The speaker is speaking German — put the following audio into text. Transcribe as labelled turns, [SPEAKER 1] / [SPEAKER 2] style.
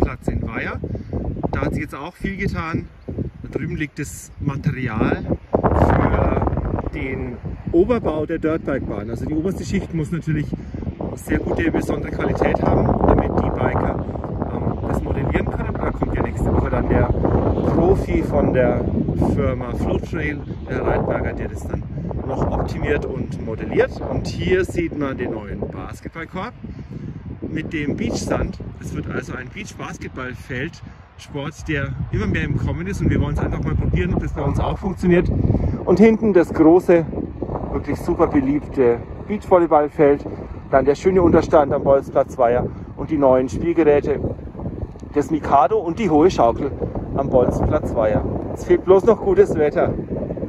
[SPEAKER 1] Bolzplatz in Weiher. Da hat sich jetzt auch viel getan. Da drüben liegt das Material für den Oberbau der Dirtbike-Bahn. Also die oberste Schicht muss natürlich sehr gute, besondere Qualität haben, damit die Biker das modellieren können. Da kommt ja nächste Woche dann der Profi von der Firma Floatrail, der Reitberger, der das dann noch optimiert und modelliert. Und hier sieht man den neuen Basketballkorb mit dem Beachsand. Es wird also ein Beach-Basketballfeld-Sport, der immer mehr im Kommen ist, und wir wollen es einfach mal probieren, ob das bei uns auch funktioniert. Und hinten das große, wirklich super beliebte Beachvolleyballfeld, dann der schöne Unterstand am Bolzplatz Weiher und die neuen Spielgeräte, das Mikado und die hohe Schaukel am Bolzplatz Weiher. Es fehlt bloß noch gutes Wetter.